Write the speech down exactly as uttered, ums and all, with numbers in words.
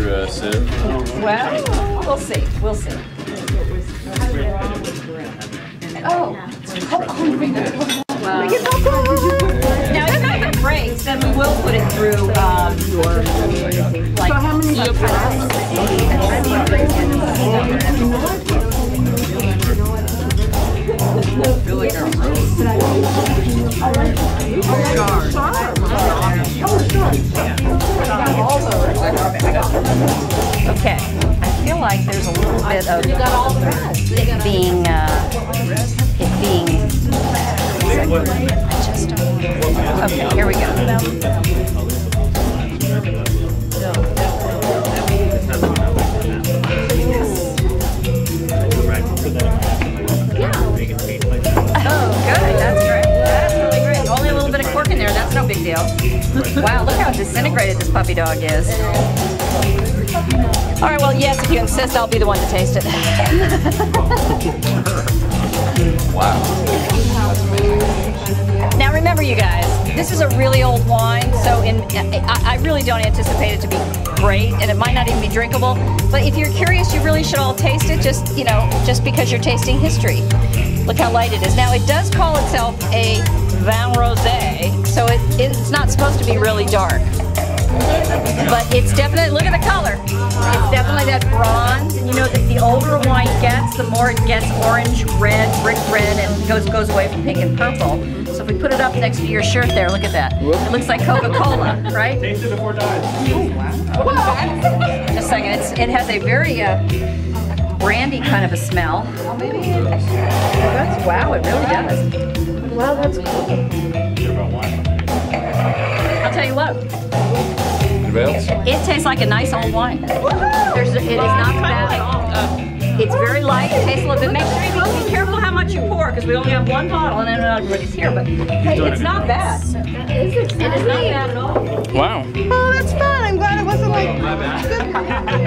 through a sieve? Well, we'll see. We'll see. Oh. Well, now if it breaks, then we will put it through, um, like, so how many Okay, I feel like there's a little bit of it being, uh, it being, okay, here we go. Oh, good, that's great. That's really great. Only a little bit of cork in there, that's no big deal. Wow, look how disintegrated this puppy dog is. All right, well, yes, if you insist, I'll be the one to taste it. Wow. Now remember, you guys, this is a really old wine, so in, I, I really don't anticipate it to be great, and it might not even be drinkable. But if you're curious, you really should all taste it, just, you know, just because you're tasting history. Look how light it is. Now, it does call itself a vin rosé, so it, it's not supposed to be really dark. But it's definitely, look at the color. It's definitely that bronze, and you know that the older a wine gets, the more it gets orange, red, brick red, and goes goes away from pink and purple. So if we put it up next to your shirt there, look at that. It looks like Coca-Cola, right? Taste it before dying. Oh, wow. Just a second, it's, it has a very uh, brandy kind of a smell. Oh, maybe. That's, wow, it really does. Wow, that's cool. I'll tell you what. It tastes like a nice old wine. There's, it is not bad at all. It's very light. It tastes a little bit. Make sure you be careful how much you pour, because we only have one bottle, and then not everybody's here. But hey, it's not bad. It is not bad at all. Wow. Oh, that's fun. I'm glad it wasn't like.